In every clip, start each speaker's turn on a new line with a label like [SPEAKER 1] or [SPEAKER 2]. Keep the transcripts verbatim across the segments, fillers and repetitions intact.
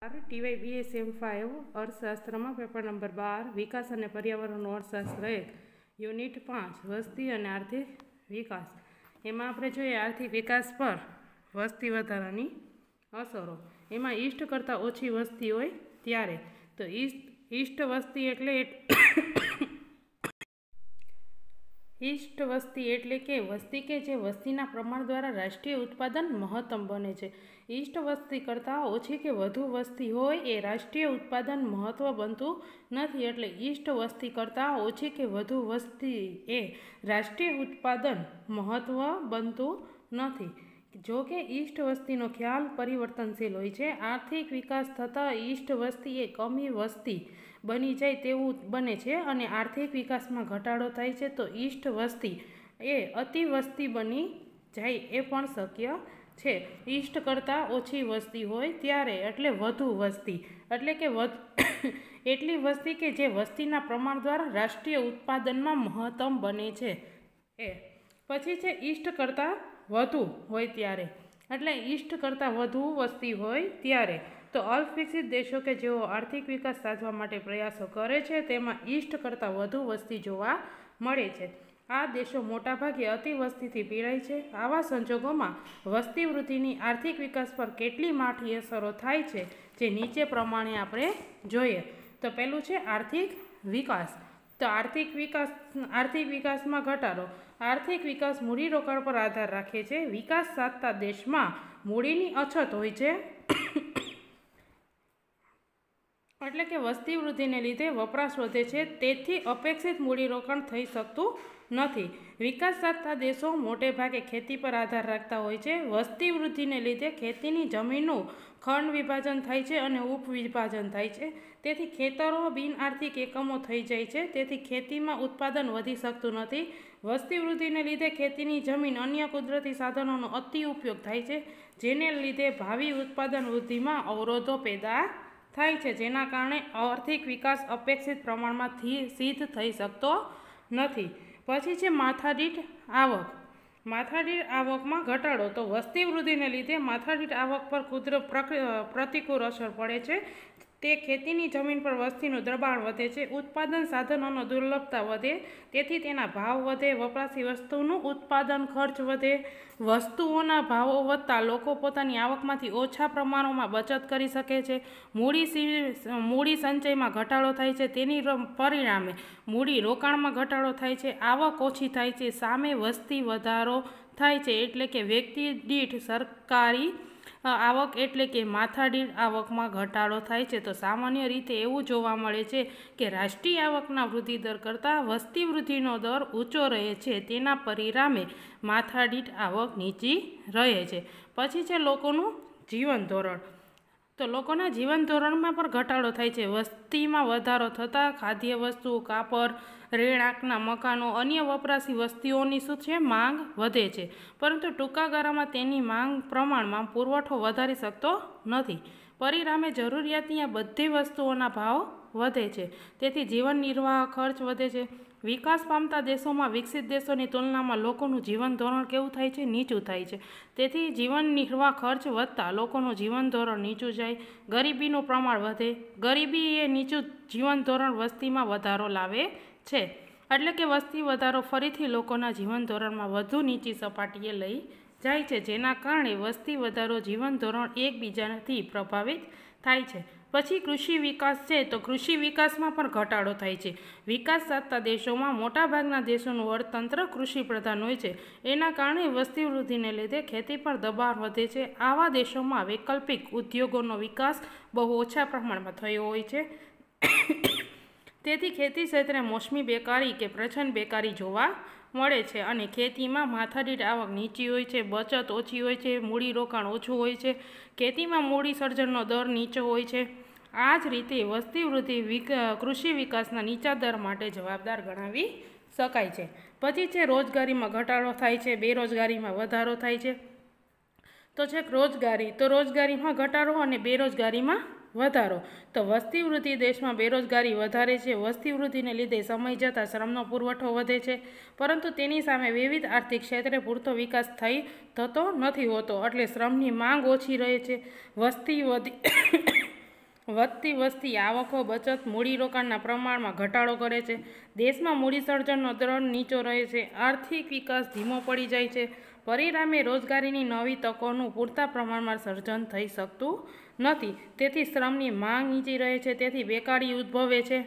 [SPEAKER 1] ટીવાય BSM five અર્થશાસ્ત્રમાં paper number બાર વિકાસ અને પર્યાવરણનું અર્થશાસ્ત્ર એક યુનિટ પાંચ વસ્તી અને આર્થિક વિકાસ. એમાં આપણે જોઈએ આર્થિક વિકાસ પર વસ્તી વધારાની અસરો. એમાં ઈષ્ટ કરતાં ઓછી વસ્તી હોય ત્યારે તો ઈષ્ટ ઈષ્ટ વસ્તી એટલે ઈષ્ટ વસ્તી એટલે કે વસ્તી કે જે વસ્તીના પ્રમાણ દ્વારા રાષ્ટ્રીય ઉત્પાદન મહત્તમ બને છે. ઈષ્ટ વસ્તી કરતાં ઓછી કે વધુ વસ્તી હોય એ રાષ્ટ્રીય ઉત્પાદન મહત્વ બનતું નથી. એટલે ઈષ્ટ વસ્તી કરતાં ઓછી કે વધુ વસ્તી એ રાષ્ટ્રીય ઉત્પાદન મહત્વ બનતું નથી. જો કે ઈષ્ટ વસ્તીનો ખ્યાલ પરિવર્તનશીલ હોય છે. આર્થિક વિકાસ થતાં ઈષ્ટ વસ્તી એ કમી વસ્તી બની જાય તેવું બને છે અને આર્થિક વિકાસમાં ઘટાડો થાય છે તો ઈષ્ટ વસ્તી એ અતિ વસ્તી બની જાય એ પણ શક્ય છે. ઈષ્ટ કરતાં ઓછી વસ્તી હોય ત્યારે એટલે વધુ વસ્તી એટલે કે એટલી વસ્તી કે જે વસ્તીના પ્રમાણ દ્વારા રાષ્ટ્રીય ઉત્પાદનમાં મહત્તમ બને છે. એ પછી છે ઈષ્ટ કરતાં વધુ હોય ત્યારે એટલે ઈષ્ટ કરતાં વધુ વસ્તી હોય ત્યારે તો અલ્પવિકસિત દેશો કે જેઓ આર્થિક વિકાસ સાધવા માટે પ્રયાસો કરે છે તેમાં ઈષ્ટ કરતાં વધુ વસ્તી જોવા મળે છે. આ દેશો મોટાભાગે અતિવસ્તીથી પીડાય છે. આવા સંજોગોમાં વસ્તી વૃદ્ધિની આર્થિક વિકાસ પર કેટલી માઠી અસરો થાય છે જે નીચે પ્રમાણે આપણે જોઈએ. તો પહેલું છે આર્થિક વિકાસ. તો આર્થિક વિકાસ આર્થિક વિકાસમાં ઘટાડો. આર્થિક વિકાસ મૂડીરોકાણ પર આધાર રાખે છે. વિકાસ સાધતા દેશમાં મૂડીની અછત હોય છે એટલે કે વસ્તી વૃદ્ધિને લીધે વપરાશ વધે છે તેથી અપેક્ષિત મૂડીરોકાણ થઈ શકતું નથી. વિકાસ સાધતા દેશો મોટે ભાગે ખેતી પર આધાર રાખતા હોય છે. વસ્તી વૃદ્ધિને લીધે ખેતીની જમીનનું ખંડ વિભાજન થાય છે અને ઉપવિભાજન થાય છે તેથી ખેતરો બિન આર્થિક એકમો થઈ જાય છે તેથી ખેતીમાં ઉત્પાદન વધી શકતું નથી. વસ્તી વૃદ્ધિને લીધે ખેતીની જમીન અન્ય કુદરતી સાધનોનો અતિ ઉપયોગ થાય છે જેને લીધે ભાવિ ઉત્પાદન વૃદ્ધિમાં અવરોધો પેદા થાય છે જેના કારણે આર્થિક વિકાસ અપેક્ષિત પ્રમાણમાં સિદ્ધ થઈ શકતો નથી. પછી છે માથાદીઠ આવક. માથાદીઠ આવકમાં ઘટાડો. તો વસ્તી વૃદ્ધિને લીધે માથાદીઠ આવક પર કુદરત પ્રતિકૂળ અસર પડે છે. તે ખેતીની જમીન પર વસ્તીનું દબાણ વધે છે. ઉત્પાદન સાધનોનો દુર્લભતા વધે તેથી તેના ભાવ વધે. વપરાશી વસ્તુનું ઉત્પાદન ખર્ચ વધે. વસ્તુઓના ભાવો વધતા લોકો પોતાની આવકમાંથી ઓછા પ્રમાણોમાં બચત કરી શકે છે. મૂડી મૂડી સંચયમાં ઘટાડો થાય છે. તેની પરિણામે મૂડી રોકાણમાં ઘટાડો થાય છે. આવક ઓછી થાય છે. સામે વસ્તી વધારો થાય છે એટલે કે વ્યક્તિ દીઠ સરકારી આવક એટલે કે માથાદીઠ આવકમાં ઘટાડો થાય છે. તો સામાન્ય રીતે એવું જોવા મળે છે કે રાષ્ટ્રીય આવકના વૃદ્ધિ દર કરતાં વસ્તી વૃદ્ધિનો દર ઊંચો રહે છે. તેના પરિણામે માથાદીઠ આવક નીચી રહે છે. પછી છે લોકોનું જીવન ધોરણ. તો લોકોના જીવન ધોરણમાં પણ ઘટાડો થાય છે. વસ્તીમાં વધારો થતાં ખાદ્ય વસ્તુ, કાપડ, રહેણાંકના મકાનો, અન્ય વપરાશી વસ્તુઓની શું છે માંગ વધે છે પરંતુ ટૂંકા ગાળામાં તેની માંગ પ્રમાણમાં પુરવઠો વધારી શકતો નથી. પરિણામે જરૂરિયાતની બધી વસ્તુઓના ભાવ વધે છે તેથી જીવન નિર્વાહ ખર્ચ વધે છે. વિકાસ પામતા દેશોમાં વિકસિત દેશોની તુલનામાં લોકોનું જીવન ધોરણ કેવું થાય છે નીચું થાય છે તેથી જીવન નિર્વાહ ખર્ચ વધતા લોકોનું જીવન ધોરણ નીચું જાય. ગરીબીનું પ્રમાણ વધે. ગરીબી એ નીચું જીવન ધોરણ વસ્તીમાં વધારો લાવે છે એટલે કે વસ્તી વધારો ફરીથી લોકોના જીવન ધોરણમાં વધુ નીચી સપાટીએ લઈ જાય છે જેના કારણે વસ્તી વધારો જીવન ધોરણ એકબીજાથી પ્રભાવિત થાય છે. પછી કૃષિ વિકાસ છે. તો કૃષિ વિકાસમાં પણ ઘટાડો થાય છે. વિકાસ સાધતા દેશોમાં મોટાભાગના દેશોનું અર્થતંત્ર કૃષિ પ્રધાન હોય છે. એના કારણે વસ્તી વૃદ્ધિને લીધે ખેતી પર દબાણ વધે છે. આવા દેશોમાં વૈકલ્પિક ઉદ્યોગોનો વિકાસ બહુ ઓછા પ્રમાણમાં થયો હોય છે તેથી ખેતી ક્ષેત્રે મોસમી બેકારી કે પ્રચ્છન્ન બેકારી જોવા મળે છે અને ખેતીમાં માથાદીઠ આવક નીચી હોય છે. બચત ઓછી હોય છે. મૂડીરોકાણ ઓછું હોય છે. ખેતીમાં મૂડી સર્જનનો દર નીચો હોય છે. આ જ રીતે વસ્તી વૃદ્ધિ કૃષિ વિકાસના નીચા દર માટે જવાબદાર ગણાવી શકાય છે. પછી છે રોજગારીમાં ઘટાડો થાય છે. બેરોજગારીમાં વધારો થાય છે. તો છે રોજગારી. તો રોજગારીમાં ઘટાડો અને બેરોજગારીમાં વધારો. તો વસ્તી વૃદ્ધિ દેશમાં બેરોજગારી વધારે છે. વસ્તી વૃદ્ધિને લીધે સમય જતાં શ્રમનો પુરવઠો વધે છે પરંતુ તેની સામે વિવિધ આર્થિક ક્ષેત્રે પૂરતો વિકાસ થઈ થતો નથી હોતો એટલે શ્રમની માંગ ઓછી રહે છે. વસ્તી વધી વધતી વસ્તી આવકો, બચત, મૂડીરોકાણના પ્રમાણમાં ઘટાડો કરે છે. દેશમાં મૂડીસર્જનનો દર નીચો રહે છે. આર્થિક વિકાસ ધીમો પડી જાય છે. પરિણામે રોજગારીની નવી તકોનું પૂરતા પ્રમાણમાં સર્જન થઈ શકતું નથી. તેથી શ્રમની માંગ નીચી રહે છે. તેથી બેકારી ઉદ્ભવે છે.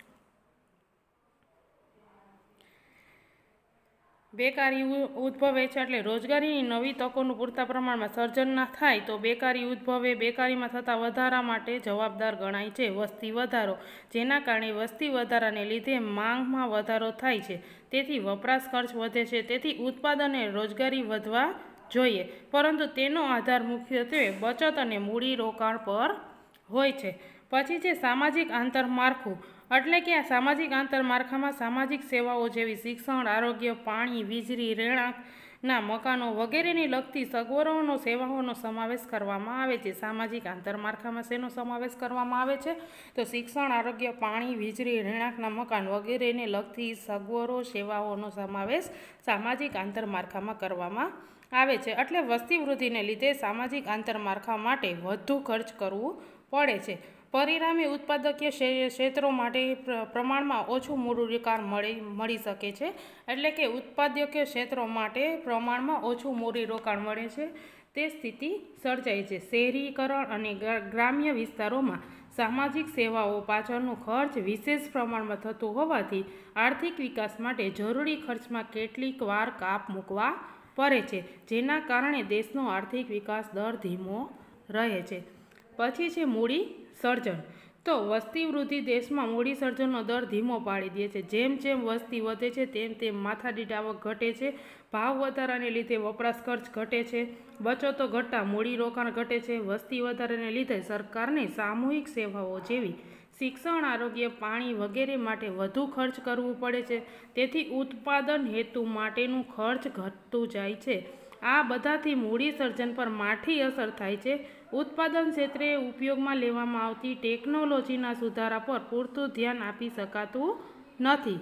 [SPEAKER 1] બેકારી ઉદ્ભવે છે એટલે રોજગારીની નવી તકોનું પૂરતા પ્રમાણમાં સર્જન ના થાય તો બેકારી ઉદ્ભવે. બેકારીમાં થતા વધારા માટે જવાબદાર ગણાય છે વસ્તી વધારો, જેના કારણે વસ્તી વધારાને લીધે માંગમાં વધારો થાય છે. તેથી વપરાશ ખર્ચ વધે છે. તેથી ઉત્પાદન અને રોજગારી વધવા જોઈએ, પરંતુ તેનો આધાર મુખ્યત્વે બચત અને મૂડીરોકાણ પર હોય છે. પછી છે સામાજિક આંતરમાળખું, એટલે કે આ સામાજિક આંતરમાળખામાં સામાજિક સેવાઓ જેવી શિક્ષણ, આરોગ્ય, પાણી, વીજળી, રહેણાંકના મકાનો વગેરેની લગતી સગવડોનો સેવાઓનો સમાવેશ કરવામાં આવે છે. સામાજિક આંતરમાળખામાં શેનો સમાવેશ કરવામાં આવે છે? તો શિક્ષણ, આરોગ્ય, પાણી, વીજળી, રહેણાંકના મકાન વગેરેને લગતી સગવડો સેવાઓનો સમાવેશ સામાજિક આંતરમાળખામાં કરવામાં આવે છે. એટલે વસ્તી વૃદ્ધિને લીધે સામાજિક આંતરમાળખા માટે વધુ ખર્ચ કરવું પડે છે. પરિણામે ઉત્પાદકીય ક્ષેત્રો માટે પ્રમાણમાં ઓછું મૂડીરોકાણ મળી મળી શકે છે. એટલે કે ઉત્પાદકીય ક્ષેત્રો માટે પ્રમાણમાં ઓછું મૂડીરોકાણ મળે છે તે સ્થિતિ સર્જાય છે. શહેરીકરણ અને ગ્રામ્ય વિસ્તારોમાં સામાજિક સેવાઓ પાછળનું ખર્ચ વિશેષ પ્રમાણમાં થતું હોવાથી આર્થિક વિકાસ માટે જરૂરી ખર્ચમાં કેટલીક વાર કાપ મૂકવા પડે છે, જેના કારણે દેશનો આર્થિક વિકાસ દર ધીમો રહે છે. પછી છે મૂડી સર્જન. તો વસ્તી વૃદ્ધિ દેશમાં મૂડી સર્જનનો દર ધીમો પાડી દે છે. જેમ જેમ વસ્તી વધે છે તેમ તેમ માથાદીઠ આવક ઘટે છે. ભાવ વધારાને લીધે વપરાશ ખર્ચ ઘટે છે. બચતો ઘટતા મૂડીરોકાણ ઘટે છે. વસ્તી વધારાને લીધે સરકારને સામૂહિક સેવાઓ જેવી શિક્ષણ, આરોગ્ય, પાણી વગેરે માટે વધુ ખર્ચ કરવું પડે છે. તેથી ઉત્પાદન હેતુ માટેનું ખર્ચ ઘટતું જાય છે. આ બધાથી મૂડી સર્જન પર માઠી અસર થાય છે. ઉત્પાદન ક્ષેત્રે ઉપયોગમાં લેવામાં આવતી ટેકનોલોજીના સુધારા પર પૂરતું ધ્યાન આપી શકાતું નથી.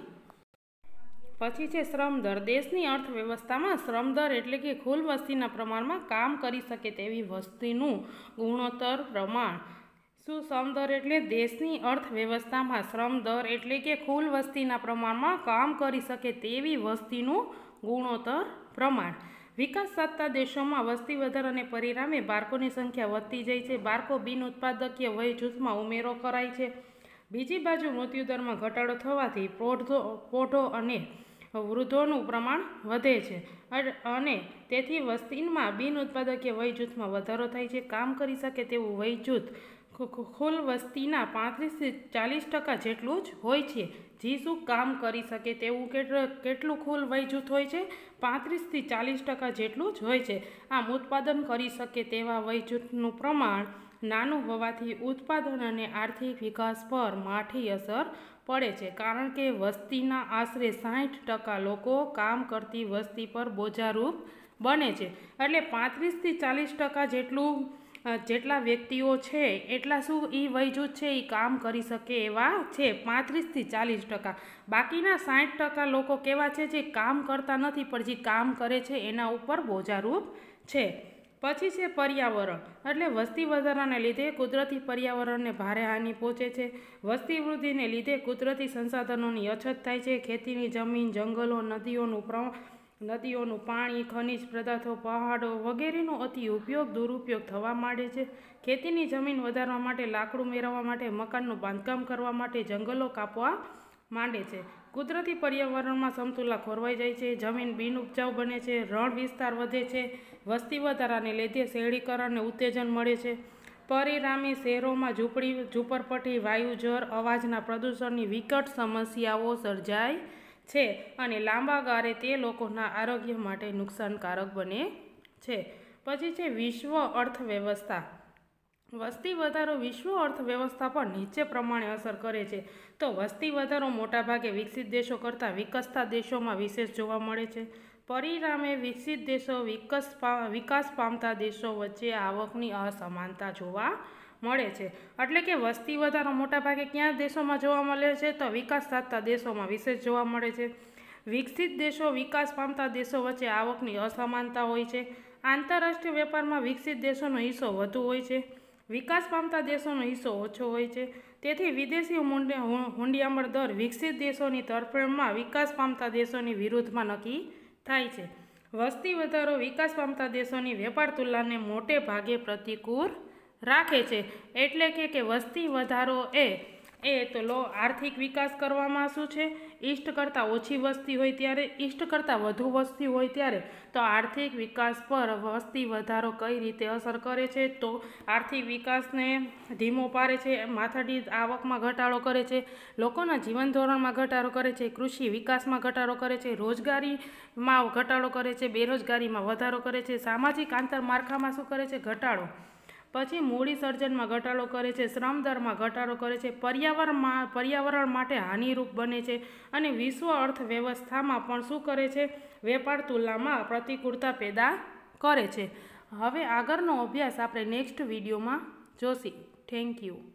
[SPEAKER 1] પછી છે શ્રમદર. દેશની અર્થવ્યવસ્થામાં શ્રમદર એટલે કે કુલ વસ્તીના પ્રમાણમાં કામ કરી શકે તેવી વસ્તીનું ગુણોત્તર પ્રમાણ. શું શ્રમદર એટલે? દેશની અર્થવ્યવસ્થામાં શ્રમદર એટલે કે કુલ વસ્તીના પ્રમાણમાં કામ કરી શકે તેવી વસ્તીનું ગુણોત્તર પ્રમાણ. વિકાસ સાધતા દેશોમાં વસ્તી વધારાને પરિણામે બાળકોની સંખ્યા વધતી જાય છે. બાળકો બિન ઉત્પાદકીય વય જૂથમાં ઉમેરો કરાય છે. બીજી બાજુ મૃત્યુદરમાં ઘટાડો થવાથી પ્રૌઢો પ્રૌઢો અને વૃદ્ધોનું પ્રમાણ વધે છે અને તેથી વસ્તીમાં બિન ઉત્પાદકીય વય જૂથમાં વધારો થાય છે. કામ કરી શકે તેવું વય જૂથ કુલ વસ્તીના પાંત્રીસથી ચાલીસ ટકા જેટલું જ હોય છે. જી શું કામ કરી શકે તેવું કેટલું કુલ વય જૂથ હોય છે? પાંત્રીસથી ચાલીસ ટકા જેટલું જ હોય છે. આમ ઉત્પાદન કરી શકે તેવા વય જૂથનું પ્રમાણ નાનું હોવાથી ઉત્પાદન અને આર્થિક વિકાસ પર માઠી અસર પડે છે, કારણ કે વસ્તીના આશરે સાઠ ટકા લોકો કામ કરતી વસ્તી પર બોજારૂપ બને છે. એટલે પાંત્રીસથી ચાલીસ ટકા જેટલું જેટલા વ્યક્તિઓ છે એટલા શું એ વય જૂથ છે એ કામ કરી શકે એવા છે, પાંત્રીસથી ચાલીસ ટકા. બાકીના સાઠ ટકા લોકો કેવા છે? જે કામ કરતા નથી પણ જે કામ કરે છે એના ઉપર બોજારૂપ છે. પછી છે પર્યાવરણ. એટલે વસ્તી વધારાને લીધે કુદરતી પર્યાવરણને ભારે હાનિ પહોંચે છે. વસ્તી વૃદ્ધિને લીધે કુદરતી સંસાધનોની અછત થાય છે. ખેતીની જમીન, જંગલો, નદીઓનું પ્ર નદીઓનું પાણી, ખનિજ પદાર્થો, પહાડો વગેરેનો અતિ ઉપયોગ દુરુપયોગ થવા માંડે છે. ખેતીની જમીન વધારવા માટે, લાકડું મેળવવા માટે, મકાનનું બાંધકામ કરવા માટે જંગલો કાપવા માંડે છે. કુદરતી પર્યાવરણમાં સમતુલા ખોરવાઈ જાય છે. જમીન બિનઉપજાઉ બને છે. રણ વિસ્તાર વધે છે. વસ્તી વધારાને લીધે શહેરીકરણને ઉત્તેજન મળે છે. પરિણામે શહેરોમાં ઝૂંપડી ઝૂંપડપટ્ટી, વાયુજળ, અવાજના પ્રદૂષણની વિકટ સમસ્યાઓ સર્જાય છે અને લાંબા ગાળે તે લોકોના આરોગ્ય માટે નુકસાનકારક બને છે. પછી છે વિશ્વ અર્થવ્યવસ્થા. વસ્તી વધારો વિશ્વ અર્થવ્યવસ્થા પર નીચે પ્રમાણે અસર કરે છે. તો વસ્તી વધારો મોટાભાગે વિકસિત દેશો કરતાં વિકસતા દેશોમાં વિશેષ જોવા મળે છે. પરિણામે વિકસિત દેશો વિકસ વિકાસ પામતા દેશો વચ્ચે આવકની અસમાનતા જોવા મળે છે. એટલે કે વસ્તી વધારો મોટાભાગે ક્યાં દેશોમાં જોવા મળે છે? તો વિકાસ સાધતા દેશોમાં વિશેષ જોવા મળે છે. વિકસિત દેશો વિકાસ પામતા દેશો વચ્ચે આવકની અસમાનતા હોય છે. આંતરરાષ્ટ્રીય વેપારમાં વિકસિત દેશોનો હિસ્સો વધુ હોય છે. વિકાસ પામતા દેશોનો હિસ્સો ઓછો હોય છે, તેથી વિદેશી હુંડિયામણ દર વિકસિત દેશોની તરફેણમાં વિકાસ પામતા દેશોની વિરુદ્ધમાં નક્કી થાય છે. વસ્તી વધારો વિકાસ પામતા દેશોની વેપાર તુલનાને મોટે ભાગે પ્રતિકૂળ રાખે છે. એટલે કે કે વસ્તી વધારો એ એ તો લો આર્થિક વિકાસ કરવામાં શું છે, ઈષ્ટ કરતાં ઓછી વસ્તી હોય ત્યારે, ઈષ્ટ કરતાં વધુ વસ્તી હોય ત્યારે તો આર્થિક વિકાસ પર વસ્તી વધારો કઈ રીતે અસર કરે છે, તો આર્થિક વિકાસને ધીમો પાડે છે, માથાદીઠ આવકમાં ઘટાડો કરે છે, લોકોના જીવન ધોરણમાં ઘટાડો કરે છે, કૃષિ વિકાસમાં ઘટાડો કરે છે, રોજગારીમાં ઘટાડો કરે છે, બેરોજગારીમાં વધારો કરે છે, સામાજિક આંતરમાળખામાં શું કરે છે, ઘટાડો, પછી મૂડી સર્જનમાં ઘટાડો કરે છે, શ્રમ દરમાં ઘટાડો કરે છે, પર્યાવરણમાં પર્યાવરણ માટે હાનિરૂપ બને છે અને વિશ્વ અર્થવ્યવસ્થામાં પણ શું કરે છે, વેપાર તુલનામાં પ્રતિકૂળતા પેદા કરે છે. હવે આગળનો અભ્યાસ આપણે નેક્સ્ટ વિડીયોમાં જોશી. Thank you.